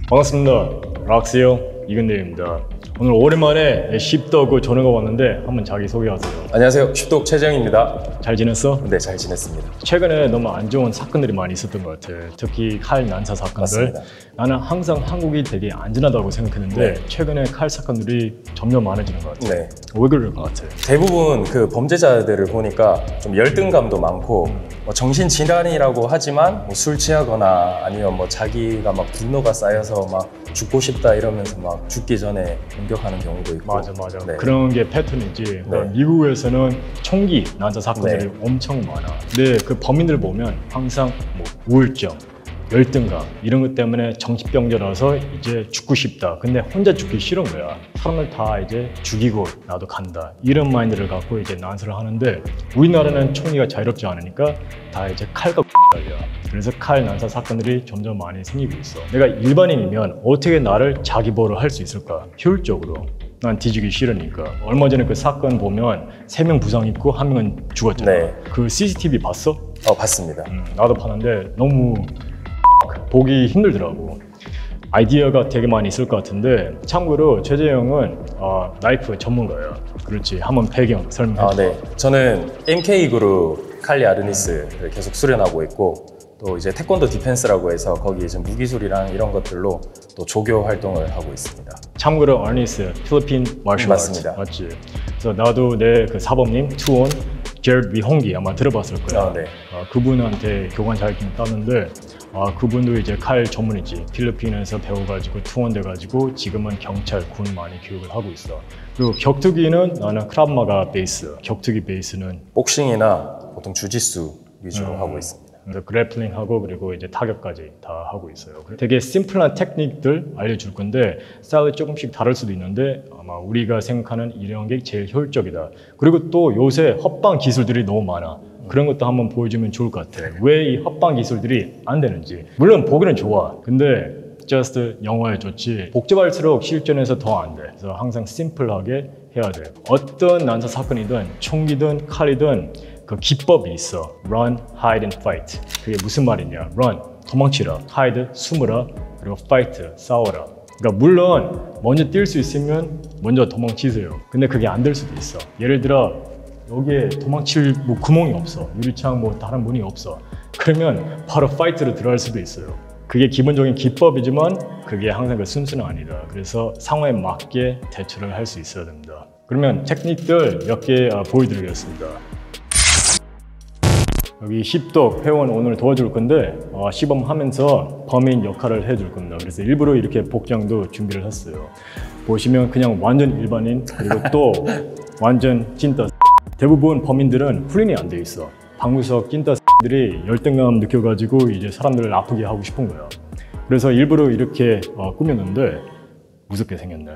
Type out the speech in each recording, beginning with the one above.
반갑습니다. 락스요 이근대입니다. 오늘 오랜만에 쉽덕 전화가 왔는데 한번 자기소개하세요. 안녕하세요. 쉽덕 최재영입니다. 잘 지냈어? 네, 잘 지냈습니다. 최근에 너무 안 좋은 사건들이 많이 있었던 것 같아. 특히 칼 난사 사건들. 맞습니다. 나는 항상 한국이 되게 안전하다고 생각했는데 네. 최근에 칼 사건들이 점점 많아지는 것 같아. 네. 왜 그럴 것 같아? 대부분 그 범죄자들을 보니까 좀 열등감도 많고 뭐 정신질환이라고 하지만 뭐 술 취하거나 아니면 뭐 자기가 막 분노가 쌓여서 막 죽고 싶다 이러면서 막 죽기 전에 공격하는 경우도 있고. 맞아. 네. 그런 게 패턴이지. 네. 미국에서는 총기 난사 사건들이 네. 엄청 많아. 근데 그 범인들 보면 항상 뭐 우울증, 열등감 이런 것 때문에 정신병자라서 이제 죽고 싶다. 근데 혼자 죽기 싫은 거야. 사람을 다 이제 죽이고 나도 간다. 이런 마인드를 갖고 이제 난사를 하는데 우리나라는 총기가 자유롭지 않으니까 다 이제 칼과 달려. 그래서 칼 난사 사건들이 점점 많이 생기고 있어. 내가 일반인이면 어떻게 나를 자기 보호를 할 수 있을까? 효율적으로. 난 뒤지기 싫으니까. 얼마 전에 그 사건 보면 3명 부상 입고 1명은 죽었잖아. 네. 그 CCTV 봤어? 봤습니다. 나도 봤는데 너무 보기 힘들더라고. 아이디어가 되게 많이 있을 것 같은데 참고로 최재형은 나이프 전문가야. 그렇지. 한번 배경 설명해 줘. 네. 저는 MK그룹 칼리 아르니스를 계속 수련하고 있고 또 이제 태권도 디펜스라고 해서 거기 이제 무기술이랑 이런 것들로 또 조교 활동을 하고 있습니다. 참고로 아르니스 필리핀 마셜 아트 맞습니다. 맞지? 그래서 나도 내 그 사범님 투원 제르드 위홍기 아마 들어봤을 거야. 네. 그분한테 교관 자격증 땄는데 그분도 이제 칼 전문이지. 필리핀에서 배워가지고 투원돼가지고 지금은 경찰, 군 많이 교육을 하고 있어. 그리고 격투기는 나는 크라브마가 베이스. 격투기 베이스는 복싱이나 보통 주짓수 위주로 하고 있습니다. 그래서 그래플링하고 그리고 이제 타격까지 다 하고 있어요. 되게 심플한 테크닉들 알려줄 건데 스타일이 조금씩 다를 수도 있는데 아마 우리가 생각하는 이런 게 제일 효율적이다. 그리고 또 요새 헛방 기술들이 너무 많아. 그런 것도 한번 보여주면 좋을 것 같아. 왜 이 헛방 기술들이 안 되는지. 물론 보기는 좋아. 근데 just 영어에 좋지 복잡할수록 실전에서 더 안 돼. 그래서 항상 심플하게 해야 돼. 어떤 난사 사건이든 총기든 칼이든 그 기법이 있어. Run, hide and fight. 그게 무슨 말이냐? Run, 도망치라. Hide, 숨으라. 그리고 fight, 싸워라. 그러니까 물론 먼저 뛸 수 있으면 먼저 도망치세요. 근데 그게 안 될 수도 있어. 예를 들어 여기에 도망칠 뭐 구멍이 없어. 유리창 뭐 다른 문이 없어. 그러면 바로 fight로 들어갈 수도 있어요. 그게 기본적인 기법이지만 그게 항상 그 순수는 아니다. 그래서 상황에 맞게 대처를 할 수 있어야 됩니다. 그러면 테크닉들 몇 개 보여드리겠습니다. 여기 십덕 회원 오늘 도와줄 건데 시범하면서 범인 역할을 해줄 겁니다. 그래서 일부러 이렇게 복장도 준비를 했어요. 보시면 그냥 완전 일반인 그리고 또 완전 찐따 대부분 범인들은 훈련이 안 돼 있어. 방구석 찐따들이 열등감 느껴가지고 이제 사람들을 아프게 하고 싶은 거야. 그래서 일부러 이렇게 꾸몄는데 무섭게 생겼네.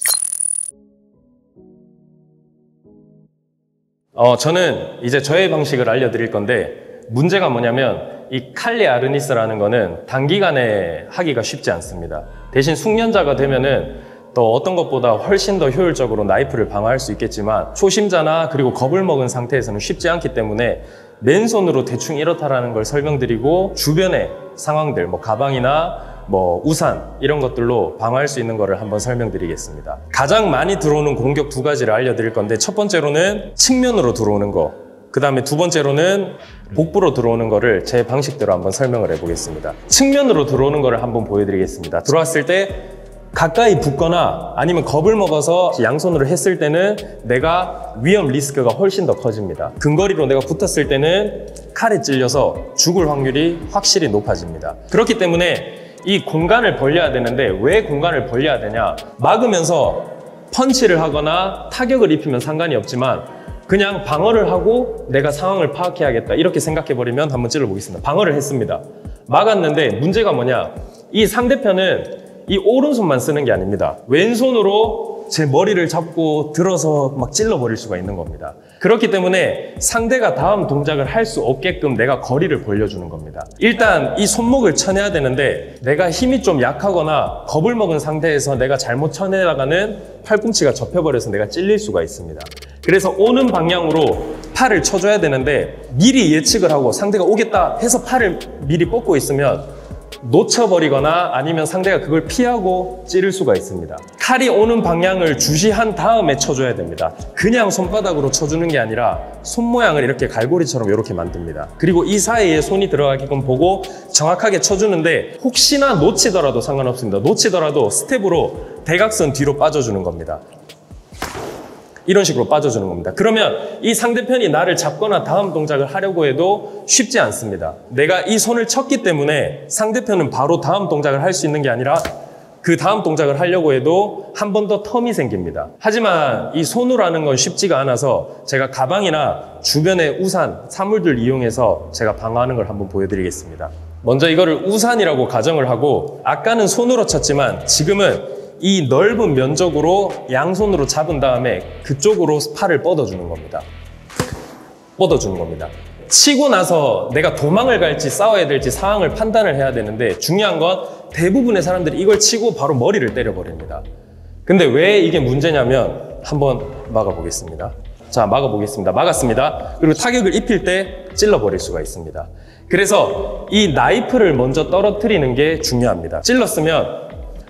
저는 이제 저의 방식을 알려드릴 건데 문제가 뭐냐면 이 칼리 아르니스라는 거는 단기간에 하기가 쉽지 않습니다. 대신 숙련자가 되면은 또 어떤 것보다 훨씬 더 효율적으로 나이프를 방어할 수 있겠지만 초심자나 그리고 겁을 먹은 상태에서는 쉽지 않기 때문에 맨손으로 대충 이렇다라는 걸 설명드리고 주변의 상황들 뭐 가방이나 뭐 우산 이런 것들로 방어할 수 있는 거를 한번 설명드리겠습니다. 가장 많이 들어오는 공격 2가지를 알려드릴 건데 첫 번째로는 측면으로 들어오는 거, 그 다음에 두 번째로는 복부로 들어오는 거를 제 방식대로 한번 설명을 해보겠습니다. 측면으로 들어오는 거를 한번 보여드리겠습니다. 들어왔을 때 가까이 붙거나 아니면 겁을 먹어서 양손으로 했을 때는 내가 위험 리스크가 훨씬 더 커집니다. 근거리로 내가 붙었을 때는 칼에 찔려서 죽을 확률이 확실히 높아집니다. 그렇기 때문에 이 공간을 벌려야 되는데 왜 공간을 벌려야 되냐? 막으면서 펀치를 하거나 타격을 입히면 상관이 없지만 그냥 방어를 하고 내가 상황을 파악해야겠다 이렇게 생각해버리면 한번 찔러보겠습니다. 방어를 했습니다. 막았는데 문제가 뭐냐? 이 상대편은 이 오른손만 쓰는 게 아닙니다. 왼손으로 제 머리를 잡고 들어서 막 찔러버릴 수가 있는 겁니다. 그렇기 때문에 상대가 다음 동작을 할 수 없게끔 내가 거리를 벌려주는 겁니다. 일단 이 손목을 쳐내야 되는데 내가 힘이 좀 약하거나 겁을 먹은 상태에서 내가 잘못 쳐내다가는 팔꿈치가 접혀버려서 내가 찔릴 수가 있습니다. 그래서 오는 방향으로 팔을 쳐줘야 되는데 미리 예측을 하고 상대가 오겠다 해서 팔을 미리 뻗고 있으면 놓쳐버리거나 아니면 상대가 그걸 피하고 찌를 수가 있습니다. 칼이 오는 방향을 주시한 다음에 쳐줘야 됩니다. 그냥 손바닥으로 쳐주는 게 아니라 손 모양을 이렇게 갈고리처럼 이렇게 만듭니다. 그리고 이 사이에 손이 들어가게끔 보고 정확하게 쳐주는데 혹시나 놓치더라도 상관없습니다. 놓치더라도 스텝으로 대각선 뒤로 빠져주는 겁니다. 이런 식으로 빠져주는 겁니다. 그러면 이 상대편이 나를 잡거나 다음 동작을 하려고 해도 쉽지 않습니다. 내가 이 손을 쳤기 때문에 상대편은 바로 다음 동작을 할 수 있는 게 아니라 그 다음 동작을 하려고 해도 한 번 더 텀이 생깁니다. 하지만 이 손으로 하는 건 쉽지가 않아서 제가 가방이나 주변에 우산, 사물들 이용해서 제가 방어하는 걸 한번 보여드리겠습니다. 먼저 이거를 우산이라고 가정을 하고 아까는 손으로 쳤지만 지금은 이 넓은 면적으로 양손으로 잡은 다음에 그쪽으로 팔을 뻗어주는 겁니다. 뻗어주는 겁니다. 치고 나서 내가 도망을 갈지 싸워야 될지 상황을 판단을 해야 되는데 중요한 건 대부분의 사람들이 이걸 치고 바로 머리를 때려버립니다. 근데 왜 이게 문제냐면 한번 막아보겠습니다. 자, 막아보겠습니다. 막았습니다. 그리고 타격을 입힐 때 찔러버릴 수가 있습니다. 그래서 이 나이프를 먼저 떨어뜨리는 게 중요합니다. 찔렀으면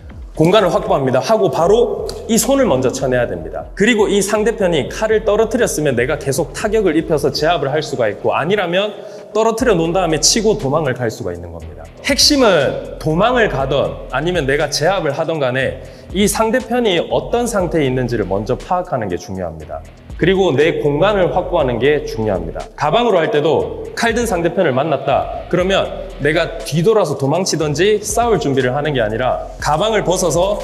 공간을 확보합니다. 하고 바로 이 손을 먼저 쳐내야 됩니다. 그리고 이 상대편이 칼을 떨어뜨렸으면 내가 계속 타격을 입혀서 제압을 할 수가 있고 아니라면 떨어뜨려 놓은 다음에 치고 도망을 갈 수가 있는 겁니다. 핵심은 도망을 가던 아니면 내가 제압을 하던 간에 이 상대편이 어떤 상태에 있는지를 먼저 파악하는 게 중요합니다. 그리고 내 공간을 확보하는 게 중요합니다. 가방으로 할 때도 칼 든 상대편을 만났다. 그러면 내가 뒤돌아서 도망치든지 싸울 준비를 하는 게 아니라 가방을 벗어서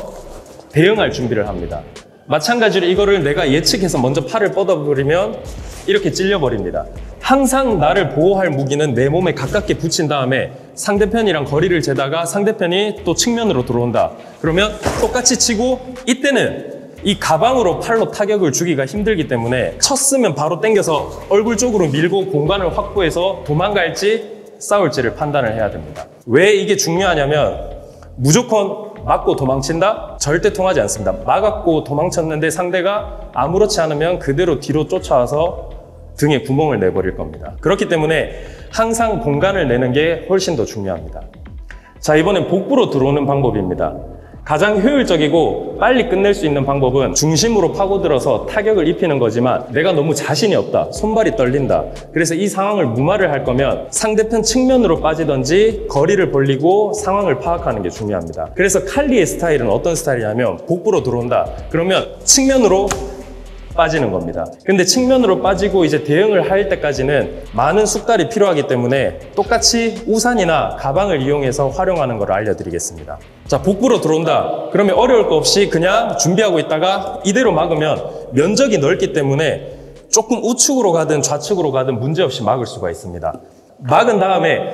대응할 준비를 합니다. 마찬가지로 이거를 내가 예측해서 먼저 팔을 뻗어버리면 이렇게 찔려버립니다. 항상 나를 보호할 무기는 내 몸에 가깝게 붙인 다음에 상대편이랑 거리를 재다가 상대편이 또 측면으로 들어온다. 그러면 똑같이 치고 이때는 이 가방으로 팔로 타격을 주기가 힘들기 때문에 쳤으면 바로 당겨서 얼굴 쪽으로 밀고 공간을 확보해서 도망갈지 싸울지를 판단을 해야 됩니다. 왜 이게 중요하냐면 무조건 맞고 도망친다? 절대 통하지 않습니다. 막았고 도망쳤는데 상대가 아무렇지 않으면 그대로 뒤로 쫓아와서 등에 구멍을 내버릴 겁니다. 그렇기 때문에 항상 공간을 내는 게 훨씬 더 중요합니다. 자, 이번엔 복부로 들어오는 방법입니다. 가장 효율적이고 빨리 끝낼 수 있는 방법은 중심으로 파고들어서 타격을 입히는 거지만 내가 너무 자신이 없다, 손발이 떨린다. 그래서 이 상황을 무마를 할 거면 상대편 측면으로 빠지든지 거리를 벌리고 상황을 파악하는 게 중요합니다. 그래서 칼리의 스타일은 어떤 스타일이냐면 복부로 들어온다. 그러면 측면으로 빠지는 겁니다. 근데 측면으로 빠지고 이제 대응을 할 때까지는 많은 숙달이 필요하기 때문에 똑같이 우산이나 가방을 이용해서 활용하는 걸 알려드리겠습니다. 자, 복부로 들어온다. 그러면 어려울 거 없이 그냥 준비하고 있다가 이대로 막으면 면적이 넓기 때문에 조금 우측으로 가든 좌측으로 가든 문제없이 막을 수가 있습니다. 막은 다음에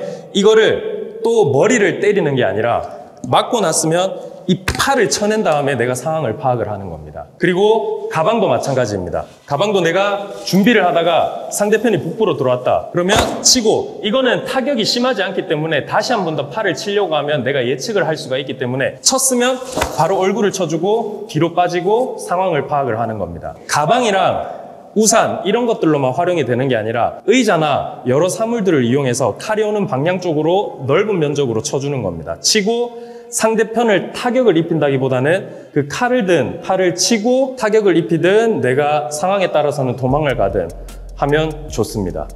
이거를 또 머리를 때리는 게 아니라 막고 났으면 이 팔을 쳐낸 다음에 내가 상황을 파악을 하는 겁니다. 그리고 가방도 마찬가지입니다. 가방도 내가 준비를 하다가 상대편이 복부로 들어왔다. 그러면 치고 이거는 타격이 심하지 않기 때문에 다시 한 번 더 팔을 치려고 하면 내가 예측을 할 수가 있기 때문에 쳤으면 바로 얼굴을 쳐주고 뒤로 빠지고 상황을 파악을 하는 겁니다. 가방이랑 우산 이런 것들로만 활용이 되는 게 아니라 의자나 여러 사물들을 이용해서 칼이 오는 방향 쪽으로 넓은 면적으로 쳐주는 겁니다. 치고 상대편을 타격을 입힌다기보다는 그 칼을 든 팔을 치고 타격을 입히든 내가 상황에 따라서는 도망을 가든 하면 좋습니다.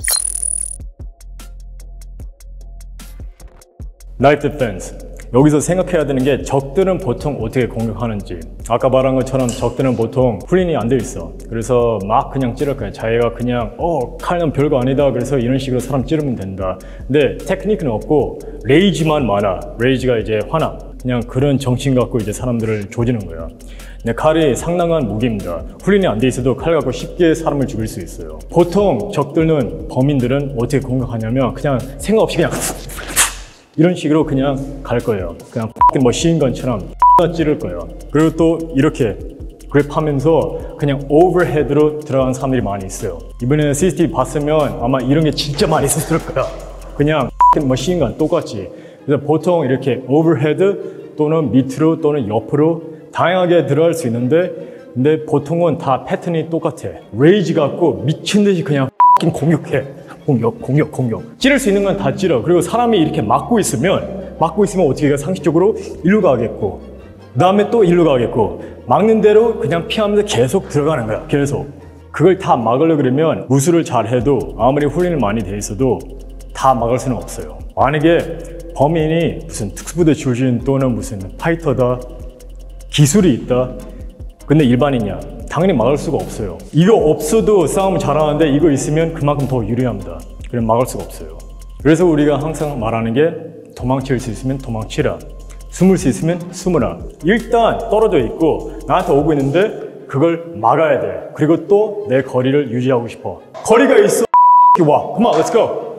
나이프 디펜스. 여기서 생각해야 되는 게 적들은 보통 어떻게 공격하는지. 아까 말한 것처럼 적들은 보통 훈련이 안 돼 있어. 그래서 막 그냥 찌를 거야. 자기가 그냥 칼은 별거 아니다. 그래서 이런 식으로 사람 찌르면 된다. 근데 테크닉은 없고 레이지만 많아. 레이지가 이제 화나. 그냥 그런 정신 갖고 이제 사람들을 조지는 거야. 근데 칼이 상당한 무기입니다. 훈련이 안 돼 있어도 칼 갖고 쉽게 사람을 죽일 수 있어요. 보통 적들은 범인들은 어떻게 공격하냐면 그냥 생각 없이 그냥 이런 식으로 그냥 갈 거예요. 그냥 머신건처럼 찌를 거예요. 그리고 또 이렇게 그랩하면서 그냥 오버헤드로 들어간 사람들이 많이 있어요. 이번에 CCTV 봤으면 아마 이런 게 진짜 많이 있었을 거야. 그냥 머신건 똑같이. 그래서 보통 이렇게 오버헤드 또는 밑으로 또는 옆으로 다양하게 들어갈 수 있는데 근데 보통은 다 패턴이 똑같아. 레이지 갖고 미친 듯이 그냥 공격해. 공격. 찌를 수 있는 건 다 찌러. 그리고 사람이 이렇게 막고 있으면 막고 있으면 어떻게 가 상식적으로 일로 가겠고 그 다음에 또 일로 가겠고 막는 대로 그냥 피하면서 계속 들어가는 거야. 계속. 그걸 다 막으려고 그러면 무술을 잘 해도 아무리 훈련이 많이 돼 있어도 다 막을 수는 없어요. 만약에 범인이 무슨 특수부대 출신 또는 무슨 파이터다, 기술이 있다, 근데 일반인이야. 당연히 막을 수가 없어요. 이거 없어도 싸움 잘하는데 이거 있으면 그만큼 더 유리합니다. 그럼 막을 수가 없어요. 그래서 우리가 항상 말하는 게 도망칠 수 있으면 도망치라. 숨을 수 있으면 숨으라. 일단 떨어져 있고 나한테 오고 있는데 그걸 막아야 돼. 그리고 또 내 거리를 유지하고 싶어. 거리가 있어. 와, come on, let's go.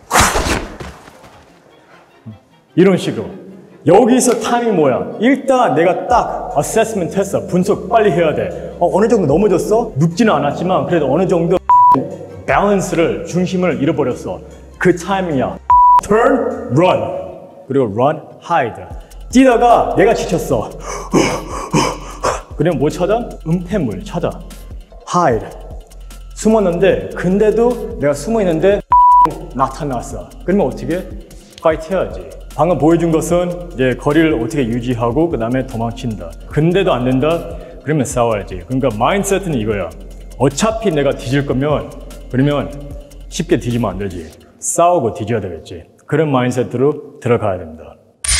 이런 식으로. 여기서 타이밍 뭐야? 일단 내가 딱 어세스먼트 했어. 분석 빨리 해야 돼. 어느 정도 넘어졌어? 눕지는 않았지만 그래도 어느 정도 밸런스를, 중심을 잃어버렸어. 그 타이밍이야. Turn, run. 그리고 run, hide. 뛰다가 내가 지쳤어. 그러면 뭐 찾아? 은폐물 찾아. hide. 숨었는데 근데도 내가 숨어 있는데 나타났어. 그러면 어떻게? fight 해야지. 방금 보여준 것은 이제 거리를 어떻게 유지하고 그 다음에 도망친다. 근데도 안 된다? 그러면 싸워야지. 그러니까 마인드셋은 이거야. 어차피 내가 뒤질 거면 그러면 쉽게 뒤지면 안 되지. 싸우고 뒤져야 되겠지. 그런 마인드셋으로 들어가야 됩니다.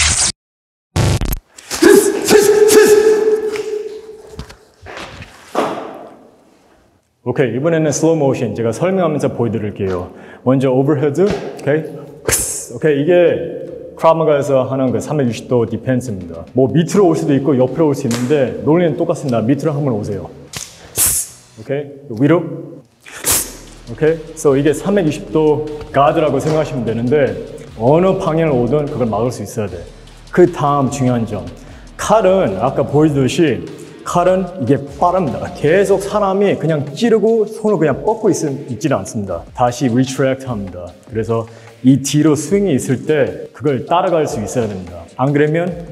오케이, 이번에는 슬로우 모션 제가 설명하면서 보여드릴게요. 먼저 오버헤드, 오케이, 이게 크라마가에서 하는 그 360도 디펜스입니다. 뭐 밑으로 올 수도 있고 옆으로 올 수 있는데 논리는 똑같습니다. 밑으로 한번 오세요. 오케이, 위로. 오케이, so 이게 360도 가드라고 생각하시면 되는데 어느 방향을 오든 그걸 막을 수 있어야 돼. 그 다음 중요한 점, 칼은 아까 보여주듯이 칼은 이게 빠릅니다. 계속 사람이 그냥 찌르고 손을 그냥 뻗고 있지는 않습니다. 다시 리트랙트 합니다. 그래서 이 뒤로 스윙이 있을 때 그걸 따라갈 수 있어야 됩니다. 안 그러면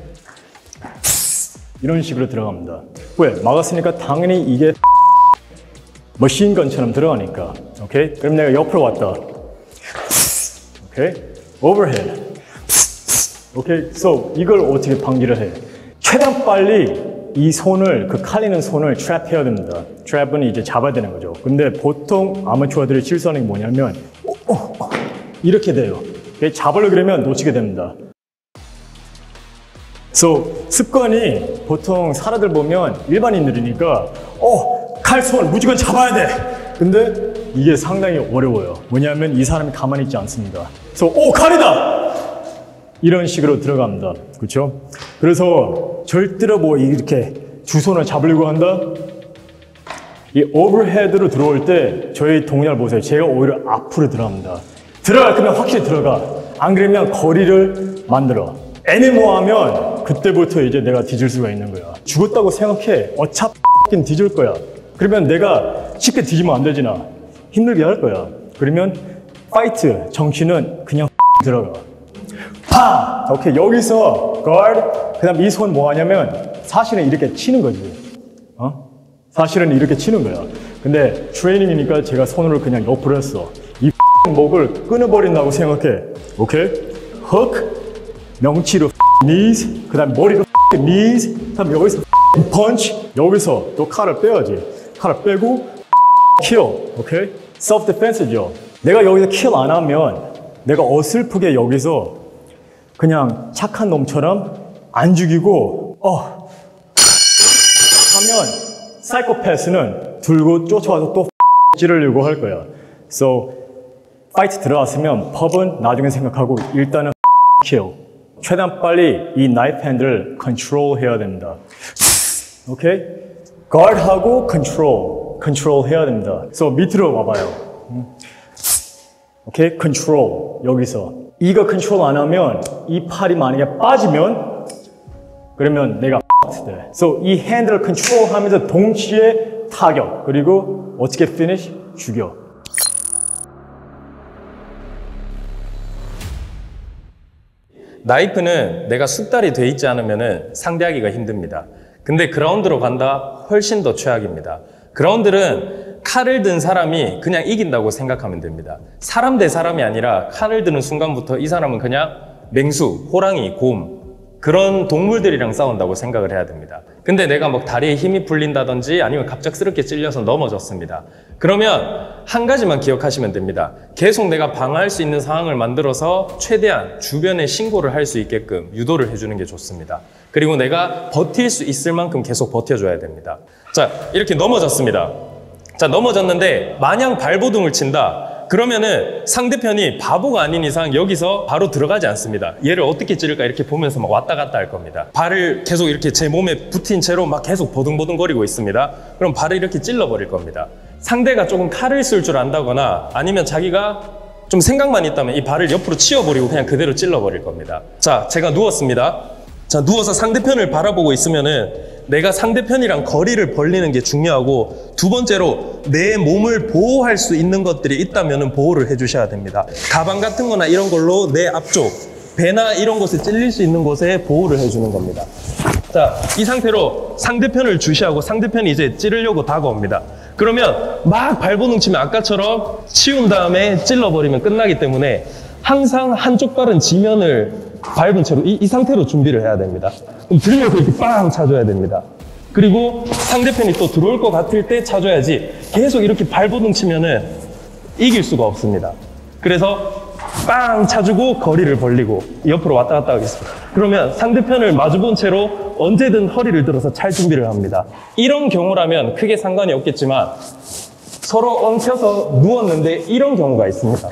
이런 식으로 들어갑니다. 왜? 막았으니까 당연히 이게 머신건처럼 들어가니까. 오케이? 그럼 내가 옆으로 왔다. 오케이? 오버헤드. 오케이? So 이걸 어떻게 방지를 해? 최대한 빨리 이 손을, 그 칼리는 손을 트랩 해야 됩니다. 트랩은 이제 잡아야 되는 거죠. 근데 보통 아마추어들이 실수하는 게 뭐냐면 이렇게 돼요. 잡으려고 그러면 놓치게 됩니다. So 습관이 보통 사람들 보면 일반인들이니까 칼손 무조건 잡아야 돼. 근데 이게 상당히 어려워요. 뭐냐면 이 사람이 가만히 있지 않습니다. So 칼이다! 이런 식으로 들어갑니다. 그렇죠? 그래서 절대로 뭐 이렇게 두 손을 잡으려고 한다? 이 오버헤드로 들어올 때 저희 동작을 보세요. 제가 오히려 앞으로 들어갑니다. 들어갈 거면 확실히 들어가. 안 그러면 거리를 만들어. 애니모하면 그때부터 이제 내가 뒤질 수가 있는 거야. 죽었다고 생각해. 어차피 뒤질 거야. 그러면 내가 쉽게 뒤지면 안 되지나. 힘들게 할 거야. 그러면 파이트 정신은 그냥 들어가. 파! 오케이, 여기서 guard. 그 다음 이 손 뭐 하냐면 사실은 이렇게 치는 거지. 사실은 이렇게 치는 거야. 근데 트레이닝이니까 제가 손으로 그냥 옆으로 했어. 이 목을 끊어버린다고 생각해. 오케이? 훅, 명치로 knees, 그 다음 머리로 knees, 그 다음 여기서 punch, 여기서 또 칼을 빼야지. 칼을 빼고 kill, 오케이? self defense죠. 내가 여기서 kill 안 하면 내가 어설프게 여기서 그냥 착한 놈처럼 안 죽이고 하면 사이코패스는 들고 쫓아와서 또 찌르려고 할 거야. So 파이트 들어왔으면 펍은 나중에 생각하고 일단은 kill. 최대한 빨리 이 나이프 핸들을 컨트롤 해야 됩니다. 오케이? guard하고 control 해야 됩니다. So 밑으로 와봐요. 오케이? control 여기서 이거 컨트롤 안 하면 이 팔이 만약에 빠지면 그러면 내가 돼. So 이 핸들을 컨트롤 하면서 동시에 타격 그리고 어떻게 finish? 죽여. 나이프는 내가 숙달이 돼 있지 않으면 상대하기가 힘듭니다. 근데 그라운드로 간다? 훨씬 더 최악입니다. 그라운드는 칼을 든 사람이 그냥 이긴다고 생각하면 됩니다. 사람 대 사람이 아니라 칼을 드는 순간부터 이 사람은 그냥 맹수, 호랑이, 곰 그런 동물들이랑 싸운다고 생각을 해야 됩니다. 근데 내가 막 다리에 힘이 풀린다든지 아니면 갑작스럽게 찔려서 넘어졌습니다. 그러면 한 가지만 기억하시면 됩니다. 계속 내가 방어할 수 있는 상황을 만들어서 최대한 주변에 신고를 할 수 있게끔 유도를 해주는 게 좋습니다. 그리고 내가 버틸 수 있을 만큼 계속 버텨줘야 됩니다. 자, 이렇게 넘어졌습니다. 자, 넘어졌는데 마냥 발버둥을 친다. 그러면은 상대편이 바보가 아닌 이상 여기서 바로 들어가지 않습니다. 얘를 어떻게 찌를까 이렇게 보면서 막 왔다 갔다 할 겁니다. 발을 계속 이렇게 제 몸에 붙인 채로 막 계속 버둥버둥거리고 있습니다. 그럼 발을 이렇게 찔러버릴 겁니다. 상대가 조금 칼을 쓸 줄 안다거나 아니면 자기가 좀 생각만 있다면 이 발을 옆으로 치워버리고 그냥 그대로 찔러버릴 겁니다. 자, 제가 누웠습니다. 자, 누워서 상대편을 바라보고 있으면은 내가 상대편이랑 거리를 벌리는 게 중요하고, 두 번째로 내 몸을 보호할 수 있는 것들이 있다면 보호를 해주셔야 됩니다. 가방 같은 거나 이런 걸로 내 앞쪽, 배나 이런 곳에 찔릴 수 있는 곳에 보호를 해주는 겁니다. 자, 이 상태로 상대편을 주시하고 상대편이 이제 찌르려고 다가옵니다. 그러면 막 발버둥 치면 아까처럼 치운 다음에 찔러버리면 끝나기 때문에 항상 한쪽 발은 지면을 밟은 채로 이 상태로 준비를 해야 됩니다. 그럼 들면서 이렇게 빵 차줘야 됩니다. 그리고 상대편이 또 들어올 것 같을 때 차줘야지 계속 이렇게 발버둥 치면은 이길 수가 없습니다. 그래서 빵 차주고 거리를 벌리고 옆으로 왔다 갔다 하겠습니다. 그러면 상대편을 마주본 채로 언제든 허리를 들어서 찰 준비를 합니다. 이런 경우라면 크게 상관이 없겠지만 서로 엉켜서 누웠는데 이런 경우가 있습니다.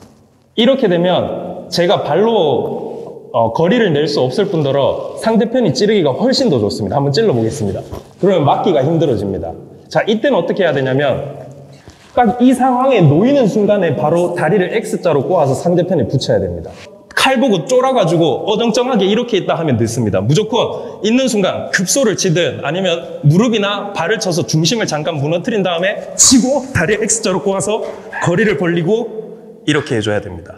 이렇게 되면 제가 발로 거리를 낼 수 없을 뿐더러 상대편이 찌르기가 훨씬 더 좋습니다. 한번 찔러 보겠습니다. 그러면 막기가 힘들어집니다. 자, 이때는 어떻게 해야 되냐면 딱 이 상황에 놓이는 순간에 바로 다리를 X자로 꼬아서 상대편에 붙여야 됩니다. 칼 보고 쫄아가지고 어정쩡하게 이렇게 있다 하면 늦습니다. 무조건 있는 순간 급소를 치든 아니면 무릎이나 발을 쳐서 중심을 잠깐 무너뜨린 다음에 치고 다리 X자로 꼬아서 거리를 벌리고 이렇게 해줘야 됩니다.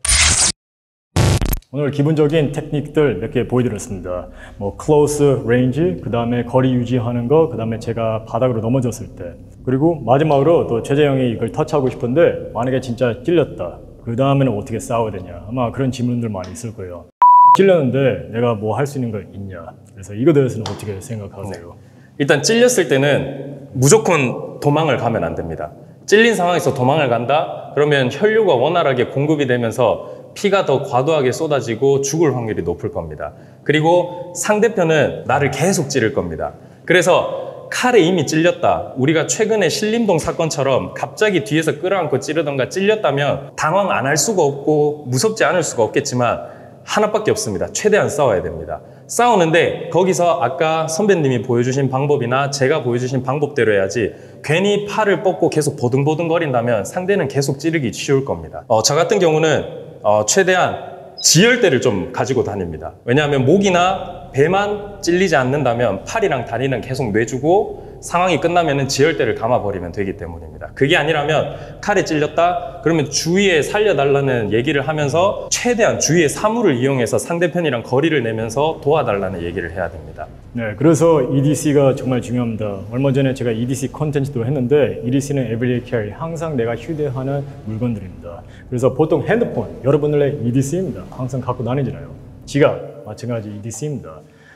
오늘 기본적인 테크닉들 몇 개 보여드렸습니다. 뭐 close range, 그 다음에 거리 유지하는 거, 그 다음에 제가 바닥으로 넘어졌을 때, 그리고 마지막으로 또 최재 형이 이걸 터치하고 싶은데 만약에 진짜 찔렸다, 그 다음에는 어떻게 싸워야 되냐, 아마 그런 질문들 많이 있을 거예요. 찔렸는데 내가 뭐 할 수 있는 거 있냐, 그래서 이거 대해서는 어떻게 생각하세요? 일단 찔렸을 때는 무조건 도망을 가면 안 됩니다. 찔린 상황에서 도망을 간다? 그러면 혈류가 원활하게 공급이 되면서 피가 더 과도하게 쏟아지고 죽을 확률이 높을 겁니다. 그리고 상대편은 나를 계속 찌를 겁니다. 그래서 칼에 이미 찔렸다. 우리가 최근에 신림동 사건처럼 갑자기 뒤에서 끌어안고 찌르던가 찔렸다면 당황 안 할 수가 없고 무섭지 않을 수가 없겠지만 하나밖에 없습니다. 최대한 싸워야 됩니다. 싸우는데 거기서 아까 선배님이 보여주신 방법이나 제가 보여주신 방법대로 해야지 괜히 팔을 뻗고 계속 보둥보둥거린다면 상대는 계속 찌르기 쉬울 겁니다. 저 같은 경우는 최대한 지혈대를 좀 가지고 다닙니다. 왜냐하면 목이나 배만 찔리지 않는다면 팔이랑 다리는 계속 내주고 상황이 끝나면 지혈대를 감아버리면 되기 때문입니다. 그게 아니라면 칼에 찔렸다? 그러면 주위에 살려달라는 얘기를 하면서 최대한 주위의 사물을 이용해서 상대편이랑 거리를 내면서 도와달라는 얘기를 해야 됩니다. 네, 그래서 EDC가 정말 중요합니다. 얼마 전에 제가 EDC 컨텐츠도 했는데 EDC는 everyday carry, 항상 내가 휴대하는 물건들입니다. 그래서 보통 핸드폰, 여러분들의 EDC입니다. 항상 갖고 다니잖아요. 지갑, 마찬가지 EDC입니다.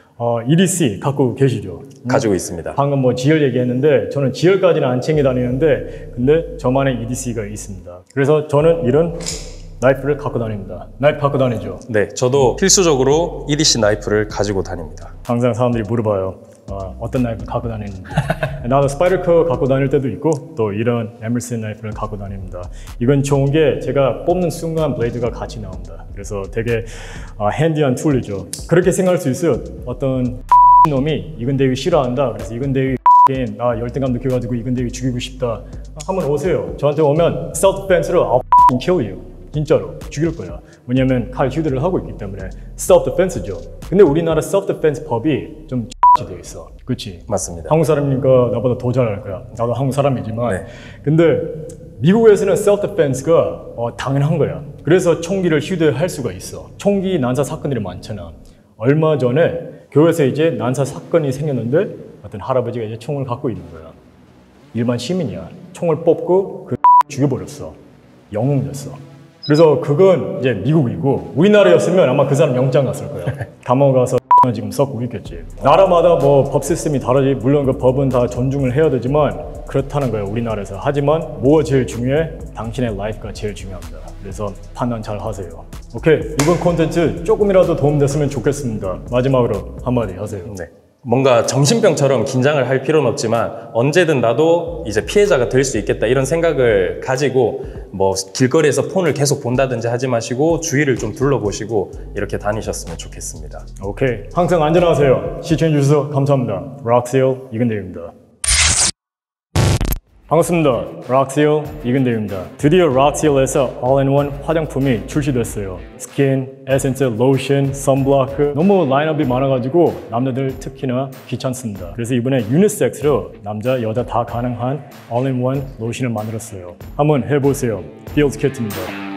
EDC 갖고 계시죠? 가지고 있습니다. 방금 뭐 지혈 얘기했는데 저는 지혈까지는 안 챙겨 다니는데 근데 저만의 EDC가 있습니다. 그래서 저는 이런 나이프를 갖고 다닙니다. 나이프 갖고 다니죠? 네, 저도 필수적으로 EDC 나이프를 가지고 다닙니다. 항상 사람들이 물어봐요. 어떤 나이프 갖고 다니는지. 나도 스파이더커 갖고 다닐 때도 있고 또 이런 에merson 나이프를 갖고 다닙니다. 이건 좋은 게 제가 뽑는 순간 블레이드가 같이 나옵니다. 그래서 되게 핸디한 툴이죠. 그렇게 생각할 수 있어요. 어떤 놈이 이근대위 싫어한다. 그래서 이근대위 열등감 느껴가지고 이근대위 죽이고 싶다. 한번 오세요. 저한테 오면 self-defense로 I'll kill you. 진짜로 죽일 거야. 왜냐면 칼 휴대를 하고 있기 때문에 self-defense죠. 근데 우리나라 self-defense 법이 좀 되어 있어. 그렇지? 맞습니다. 한국 사람이니까 나보다 더 잘할 거야. 나도 한국 사람이지만. 네. 근데 미국에서는 self-defense가 당연한 거야. 그래서 총기를 휴대할 수가 있어. 총기 난사 사건들이 많잖아. 얼마 전에 교회에서 이제 난사 사건이 생겼는데 어떤 할아버지가 이제 총을 갖고 있는 거야. 일반 시민이야. 총을 뽑고 그 죽여버렸어. 영웅 됐어. 그래서 그건 이제 미국이고 우리나라였으면 아마 그 사람 영장 갔을 거예요. 감옥 가서 지금 썩고 있겠지. 나라마다 뭐 법 시스템이 다르지. 물론 그 법은 다 존중을 해야 되지만 그렇다는 거예요, 우리나라에서. 하지만 뭐가 제일 중요해? 당신의 라이프가 제일 중요합니다. 그래서 판단 잘 하세요. 오케이, 이번 콘텐츠 조금이라도 도움됐으면 좋겠습니다. 마지막으로 한마디 하세요. 네. 뭔가 정신병처럼 긴장을 할 필요는 없지만 언제든 나도 이제 피해자가 될 수 있겠다 이런 생각을 가지고 뭐 길거리에서 폰을 계속 본다든지 하지 마시고 주위를 좀 둘러보시고 이렇게 다니셨으면 좋겠습니다. 오케이, 항상 안전하세요. 시청해주셔서 감사합니다. 락세일 이근대입니다. 반갑습니다. 락세일 이근대입니다. 드디어 락세일에서 all-in-one 화장품이 출시됐어요. 스킨, 에센스, 로션, 선블로크 너무 라인업이 많아가지고 남자들 특히나 귀찮습니다. 그래서 이번에 유니섹스로 남자, 여자 다 가능한 all-in-one 로션을 만들었어요. 한번 해보세요. Feels Kit입니다.